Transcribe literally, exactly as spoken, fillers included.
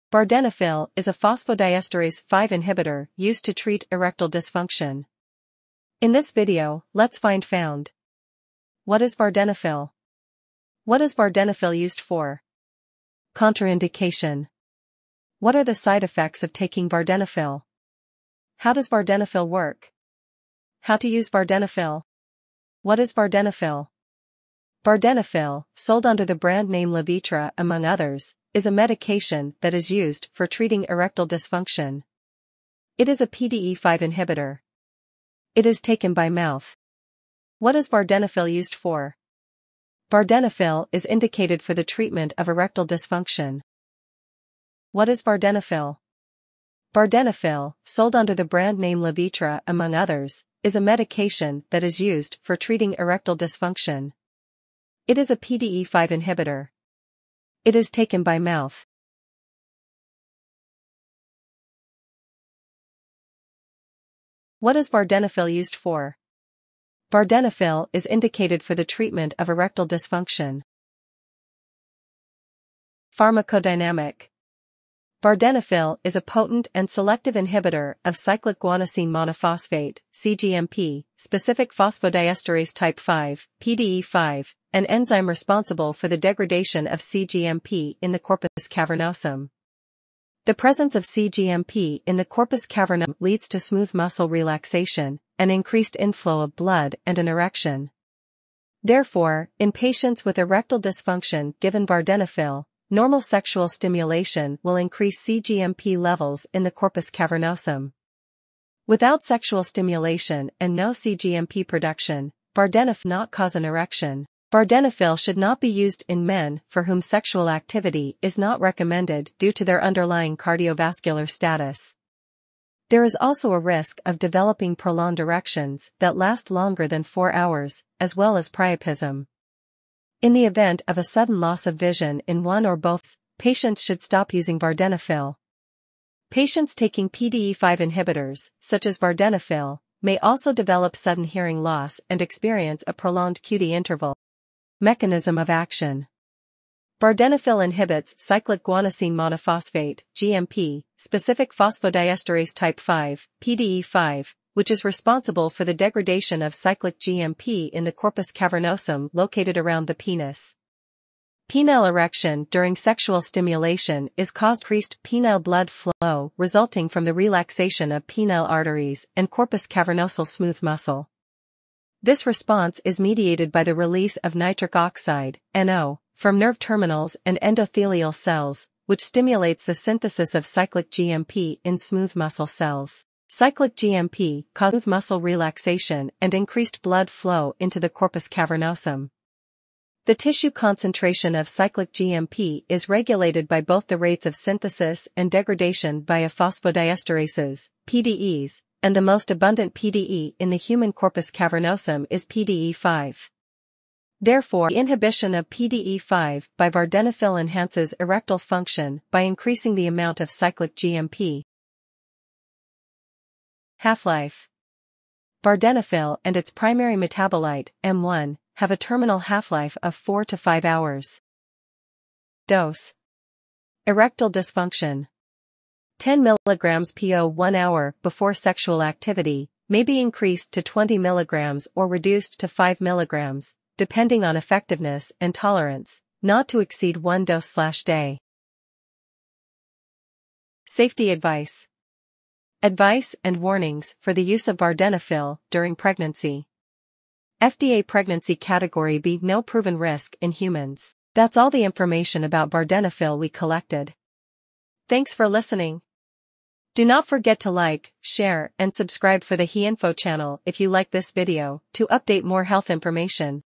Vardenafil is a phosphodiesterase five inhibitor used to treat erectile dysfunction. In this video, let's find found. What is Vardenafil? What is Vardenafil used for? Contraindication. What are the side effects of taking Vardenafil? How does Vardenafil work? How to use Vardenafil? What is Vardenafil? Vardenafil, sold under the brand name Levitra among others, is a medication that is used for treating erectile dysfunction. It is a P D E five inhibitor. It is taken by mouth. What is Vardenafil used for? Vardenafil is indicated for the treatment of erectile dysfunction. What is Vardenafil? Vardenafil, sold under the brand name Levitra among others, is a medication that is used for treating erectile dysfunction. It is a P D E five inhibitor. It is taken by mouth. What is Vardenafil used for? Vardenafil is indicated for the treatment of erectile dysfunction. Pharmacodynamic. Vardenafil is a potent and selective inhibitor of cyclic guanosine monophosphate, C G M P, specific phosphodiesterase type five, P D E five, an enzyme responsible for the degradation of C G M P in the corpus cavernosum. The presence of C G M P in the corpus cavernosum leads to smooth muscle relaxation, an increased inflow of blood and an erection. Therefore, in patients with erectile dysfunction given Vardenafil, normal sexual stimulation will increase C G M P levels in the corpus cavernosum. Without sexual stimulation and no C G M P production, Vardenafil not cause an erection. Vardenafil should not be used in men for whom sexual activity is not recommended due to their underlying cardiovascular status. There is also a risk of developing prolonged erections that last longer than four hours, as well as priapism. In the event of a sudden loss of vision in one or both, patients should stop using Vardenafil. Patients taking P D E five inhibitors, such as Vardenafil, may also develop sudden hearing loss and experience a prolonged Q T interval. Mechanism of action. Vardenafil inhibits cyclic guanosine monophosphate, G M P, specific phosphodiesterase type five, P D E five, which is responsible for the degradation of cyclic G M P in the corpus cavernosum located around the penis. Penile erection during sexual stimulation is caused by increased penile blood flow resulting from the relaxation of penile arteries and corpus cavernosal smooth muscle. This response is mediated by the release of nitric oxide, N O, from nerve terminals and endothelial cells, which stimulates the synthesis of cyclic G M P in smooth muscle cells. Cyclic G M P causes muscle relaxation and increased blood flow into the corpus cavernosum. The tissue concentration of cyclic G M P is regulated by both the rates of synthesis and degradation via phosphodiesterases, P D Es, and the most abundant P D E in the human corpus cavernosum is P D E five. Therefore, the inhibition of P D E five by Vardenafil enhances erectile function by increasing the amount of cyclic G M P. Half-life. Vardenafil and its primary metabolite, M one, have a terminal half-life of four to five hours. Dose. Erectile dysfunction. ten milligrams per o one hour before sexual activity may be increased to twenty milligrams or reduced to five milligrams, depending on effectiveness and tolerance, not to exceed one dose/day. Safety advice. Advice and warnings for the use of Vardenafil during pregnancy. F D A Pregnancy Category B. No proven risk in humans. That's all the information about Vardenafil we collected. Thanks for listening. Do not forget to like, share, and subscribe for the HeInfo channel if you like this video, to update more health information.